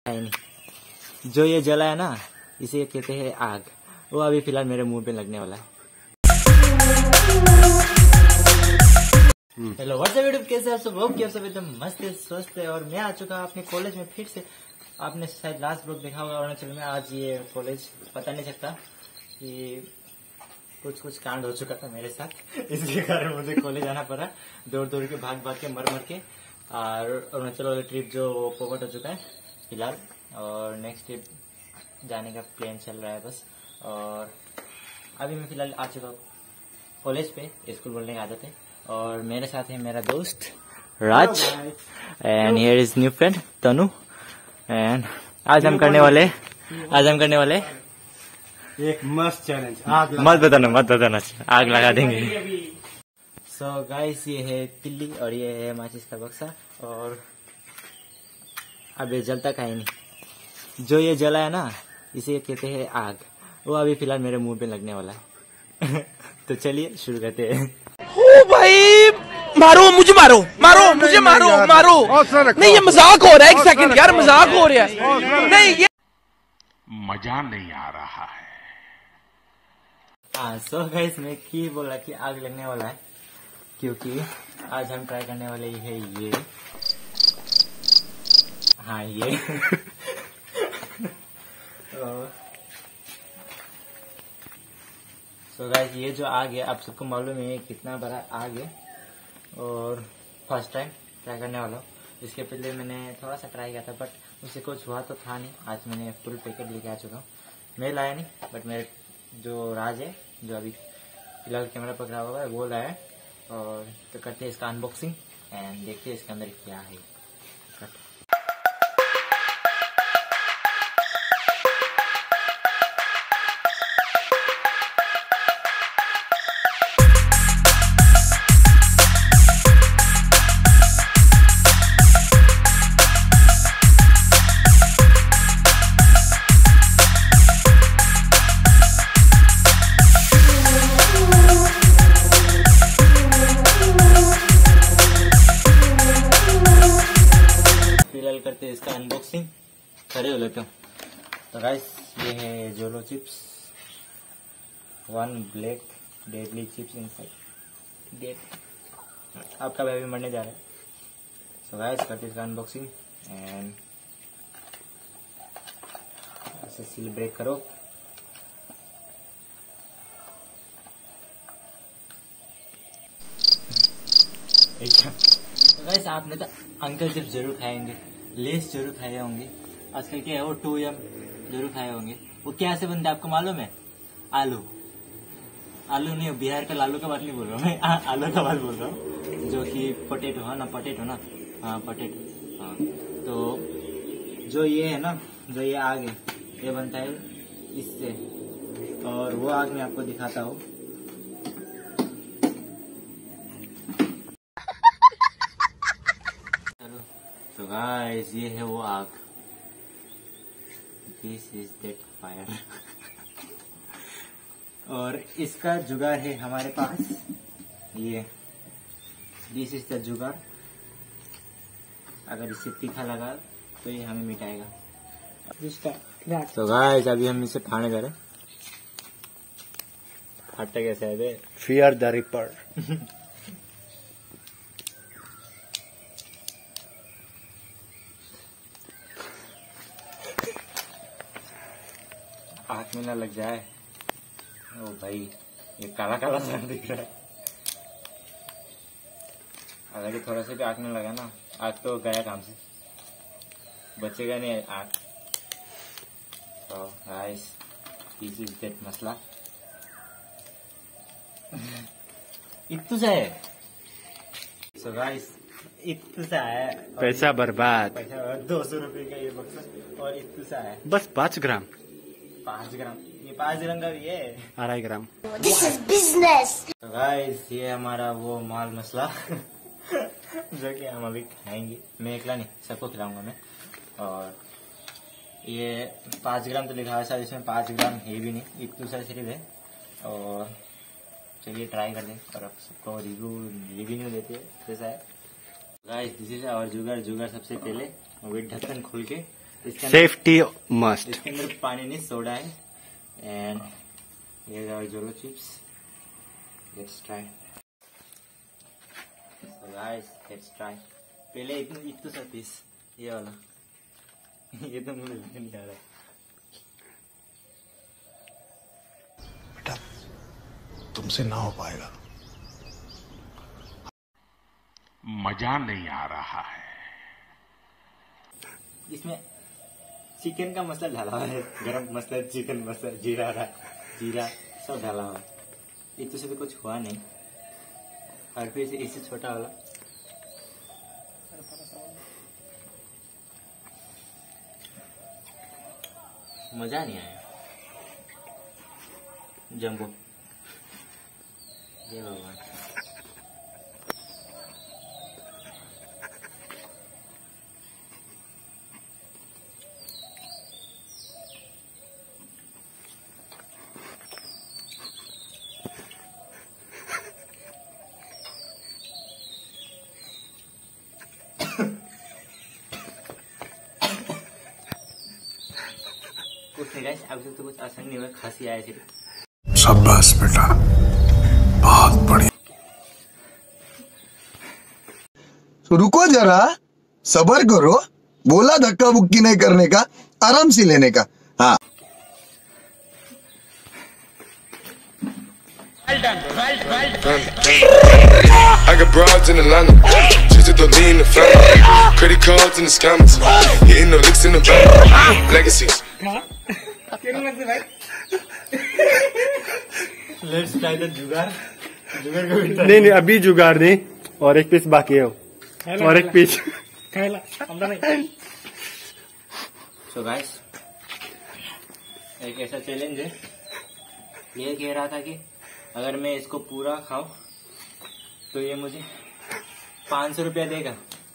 है नहीं। जो ये जला है ना, इसे कहते हैं आग। वो अभी फिलहाल मेरे मुंह पे लगने वाला है। हेलो व्हाट्सएप यूट्यूब, कैसे आप सब? होप कि आप सब एकदम मस्त है, स्वस्थ है। और मैं आ चुका हूं अपने कॉलेज में फिर से। आपने शायद लास्ट ब्लॉग देखा होगा अरुणाचल में। आज ये कॉलेज पता नहीं सकता कि कुछ कांड हो चुका था मेरे साथ, इसके कारण मुझे कॉलेज आना पड़ा, दौड़ के भाग के मर के। और अरुणाचल वाला ट्रिप जो पोपट हो चुका है फिलहाल, और नेक्स्ट ट्रिप जाने का प्लान चल रहा है बस। और अभी मैं फिलहाल आ चुका कॉलेज पे, स्कूल बोलने की आदत है। और मेरे साथ है मेरा दोस्त Raj, and here is new friend Tanu. And आज हम करने वाले एक मस्त चैलेंज। मत बताना आग लगा देंगे। सो गाइस, ये है तिल्ली और ये है माचिस का बक्सा। और अब ये जलता का ही नहीं। जो ये जला है ना, इसे कहते हैं आग। वो अभी फिलहाल मेरे मुंह पे लगने वाला है। तो चलिए शुरू करते हैं। ओ भाई, मुझे मारो नहीं, ये मजाक हो रहा है। एक सेकंड यार, मजाक हो रहा है। नहीं, ये मजा नहीं आ रहा है। हाँ, सो गाइस, मैं की बोला कि आग लगने वाला है, क्योंकि आज हम ट्राई करने वाले है ये। हाँ, ये सो गाइस, ये जो आग है, आप सबको मालूम है कितना बड़ा आग है। और फर्स्ट टाइम ट्राई करने वाला हूँ। इसके पहले मैंने थोड़ा सा ट्राई किया था, बट उससे कुछ हुआ तो था नहीं। आज मैंने फुल पैकेट लेके आ चुका हूँ। मैं लाया नहीं, बट मेरे जो राज है, जो अभी फिलहाल कैमरा पकड़ा हुआ है, वो लाया है। और तो करते हैं इसका अनबॉक्सिंग एंड देखते हैं इसके अंदर क्या है। करते हैं इसका अनबॉक्सिंग। खड़े हो लेते हो। तो गाइस, ये है Jolo chips, 1 black deadly chips inside dead. आपका बेबी मरने जा रहा है। तो गाइस, करते हैं इसका अनबॉक्सिंग एंड ऐसे सील ब्रेक करो। तो गाइस, आपने तो अंकल चिप्स जरूर खाएंगे, लेस जरूर खाए होंगे, आजकल क्या है वो 2M जरूर खाए होंगे। वो कैसे बनते आपको मालूम है? आलू नहीं, बिहार का लालू का बात नहीं बोल रहा हूँ मैं, आलू का बात बोल रहा हूँ, जो कि पोटैटो है ना, पोटैटो ना, हाँ पोटैटो। हाँ, तो जो ये है ना, जो ये आग है, ये बनता है इससे। और वो आग मैं आपको दिखाता हूँ। तो गाइस, ये है वो आग। This is that fire. और इसका जुगाड़ है हमारे पास, ये दिस इज द जुगाड़। अगर इससे तीखा लगा तो ये हमें मिटाएगा। तो गाइस, अभी हम इसे फाड़ने जा रहे हैं। फाड़ते कैसे है? Fear the reaper. आँख में ना लग जाए। ओ भाई, ये काला काला सा दिख रहा है। अगर ये थोड़ा सा भी आँख में लगा ना, आँख तो गया काम से, बचेगा नहीं आँख। तो गाइस, दिस इज दैट मसला। इतना सा है। सो गाइस, इतना सा है। पैसा बर्बाद। 200 रुपए का ये बक्सा, और इतना सा है बस 5 ग्राम। 5 ग्राम, ये 5 ग्राम का भी है। 2.5 ग्राम। This is business. तो गाइस, ये हमारा वो माल मसला जो कि हम अभी खाएंगे। मैं अकेला नहीं, सबको खिलाऊंगा मैं। और ये 5 ग्राम तो लिखा है सर, इसमें 5 ग्राम है भी नहीं, इतना सा सिर्फ है। और चलिए ट्राई कर दें और आप सबको रिव्यू देते हैं कैसा है। गाइस, दिस इज आवर जुगाड़। सबसे पहले वेट ढक्कन खोल के सेफ्टी मस्ट। इसके अंदर पानी नहीं, सोडा है। एंड ये Jolo chips. Let's try. Guys let's try. पहले इतना सा पीस ये वाला ये तो मुझे नहीं आ रहा। बेटा तुमसे ना हो पाएगा। मजा नहीं आ रहा है। इसमें चिकन का मसाला डाला हुआ है, गरम मसाला, चिकन मसाला, जीरा सब डाला हुआ है। इतने से भी कुछ हुआ नहीं। और फिर इससे छोटा वाला मजा नहीं आया। जंबो ये भगवान। कुछ नहीं गाइस, अब तक तो कुछ आसान नहीं हुआ, खांसी आया सिर्फ। शाबाश बेटा, बहुत बढ़िया। तो रुको जरा, सब्र करो। बोला धक्का बुक्की नहीं करने का, आराम से लेने का। हाँ I got broads in Atlanta, just to lean in the family, credit cards in the scammers, hitting the licks in the bank, legacies. Let's try the jugaad. जुगाड़ को भी नहीं अभी जुगाड़ नहीं, और एक पीस बाकी है, और एक पीस। सो गाइस एक ऐसा चैलेंज है, ये कह रहा था कि अगर मैं इसको पूरा खाऊं तो ये मुझे 500 रुपया देगा।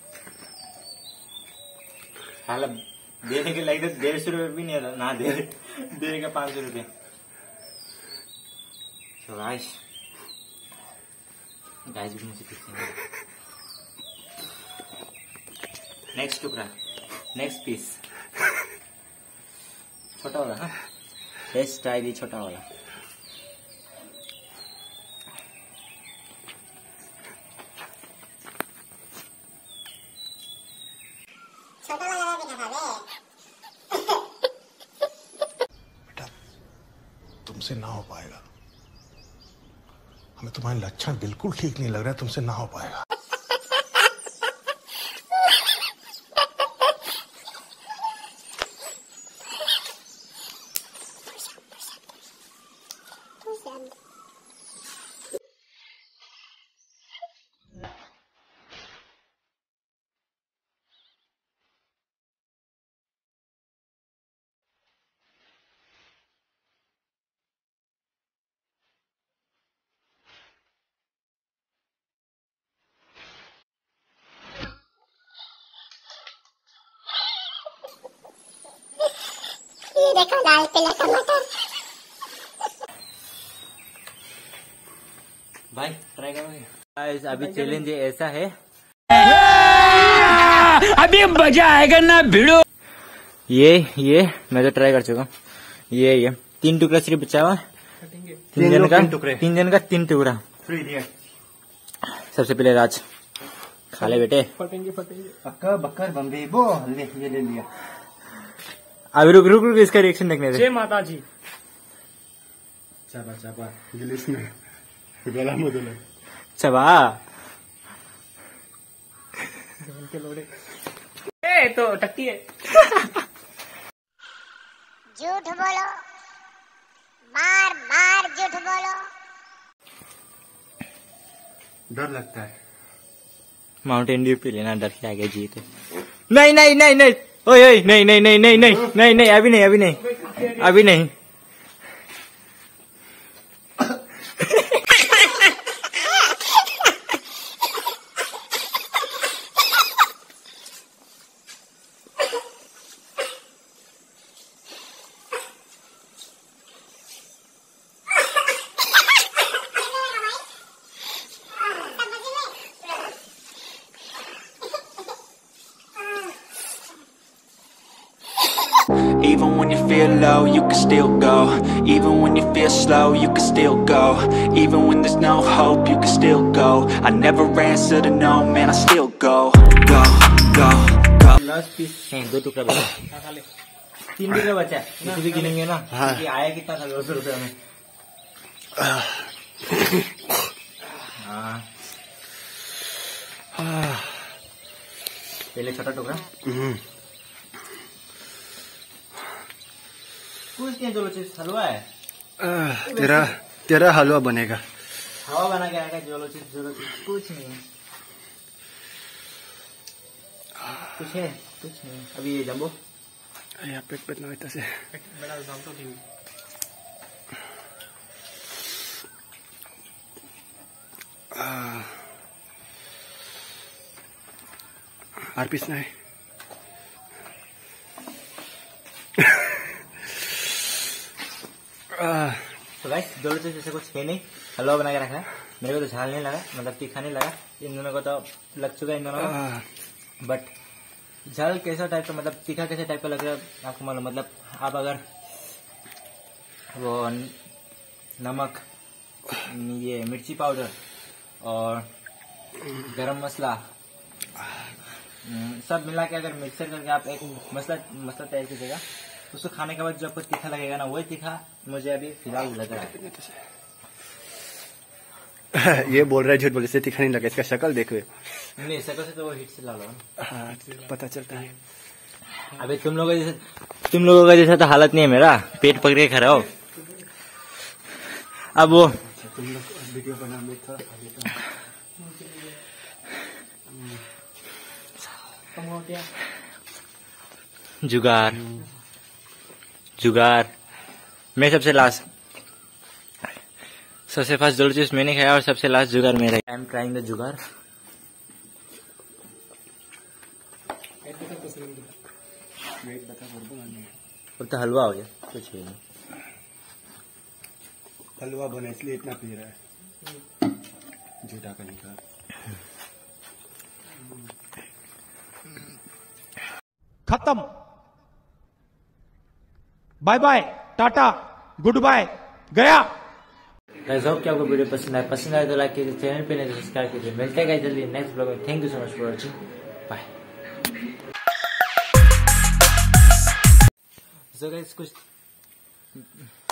हालांकि देने के लायक तो 150 रुपये भी नहीं ना देगा 500 रुपया। तो गाइस भी मुझे पीछे। नेक्स्ट टुकड़ा, नेक्स्ट पीस, छोटा वाला। हाँ लेट्स ट्राई दी छोटा वाला। बेटा तुमसे ना हो पाएगा। हमें तुम्हारे लक्षण बिल्कुल ठीक नहीं लग रहा है, तुमसे ना हो पाएगा। ये देखो लाल पीला टमाटर। भाई ट्राई करोगे? गाइस अभी चैलेंज ऐसा है, अभी मजा आएगा ना भिड़ो। ये मैं तो ट्राई कर चुका हूँ। ये 3 टुकड़ा सिर्फ बचा हुआ। 3 जन का 3 टुकड़ा। सबसे पहले राज खा ले बेटे। फटेंगे। पक्का बकर बम्बे वो ये ले लिया। अभी रुक इसका रिएक्शन देखने दे। जय माता जी। चापा गिलिस में गला मुदला चबा ए तो टट्टी है। झूठ बोलो, बार झूठ बोलो। डर लगता है। माउंटेन ड्यू पी लेना, डर के आगे जीत। नहीं ओए नहीं अभी नहीं। Even when you feel low, you can still go. Even when you feel slow, you can still go. Even when there's no hope, you can still go. I never answer to no, man, I still go. Go, go, go. Last piece 2 टुकड़ा बचा, 3 टुकड़ा बचा है, इसे भी गिनेंगे ना। ये आया कितना था 200 रुपये में। पहले छोटा टुकड़ा, कुछ नहीं, जो चीज हलवा है। तेरा हलवा बनेगा। हवा बना के आएगा, जो चीज कुछ नहीं है, कुछ है, कुछ नहीं। अभी ये जम्बो या पेट ना इतना से बड़ा दाम तो नहीं। आर पीस ना है। तो गाइस दोनों चीज ऐसे कुछ है नहीं, हलवा बना के रखा है। मेरे को तो झाल नहीं लगा, मतलब तीखा नहीं लगा। इन दोनों को तो लग चुका है, इन दोनों को। बट झाल कैसा टाइप का, मतलब तीखा कैसे टाइप का लग रहा है आपको मालूम। मतलब आप अगर वो नमक, ये मिर्ची पाउडर और गरम मसाला सब मिला के अगर मिक्सर करके आप एक मसाला तैयार कीजिएगा, उसको खाने के बाद जो आपको तीखा लगेगा ना, वही तीखा मुझे अभी फिलहाल लग रहा है। ये बोल रहा है झूठ, बोले से तीखा नहीं लगा। इसका शक्ल देखो। नहीं, शक्ल से तो वो हिट से ला लो। हाँ, पता चलता है। अबे तुम लोगों का जैसा तो हालत नहीं है मेरा, पेट पकड़ के खड़ा हो। अब वो तुम लोग वीडियो बना में था जुगार। मैं सबसे लास्ट, सबसे फर्स्ट जो चीज मैंने खाया और सबसे लास्ट जुगार मेरा। आई एम ट्राइंग द जुगार। वो तो हलवा हो गया, कुछ भी नहीं। हलवा बना इसलिए इतना पी रहा है, झूठा का निकाल। खत्म, bye bye, tata, good bye, गया। गाइस होप कि आपको वीडियो पसंद आए तो लाइक कीजिए, चैनल पे नहीं तो सब्सक्राइब कीजिए। मिलते हैं गाइस जल्दी नेक्स्ट ब्लॉग में। Thank you so much for watching, bye. So guys कुछ